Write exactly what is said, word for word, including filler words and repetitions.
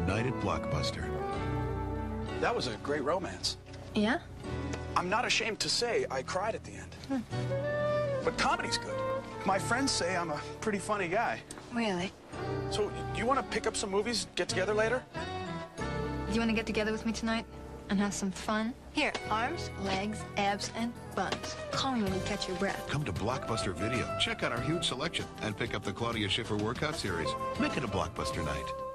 night at Blockbuster. That was a great romance. Yeah? I'm not ashamed to say I cried at the end. Hmm. But comedy's good. My friends say I'm a pretty funny guy. Really? So, do you want to pick up some movies, get together later? Do you want to get together with me tonight and have some fun? Here, arms, legs, abs, and buns. Call me when you catch your breath. Come to Blockbuster Video. Check out our huge selection and pick up the Claudia Schiffer Workout Series. Make it a Blockbuster night.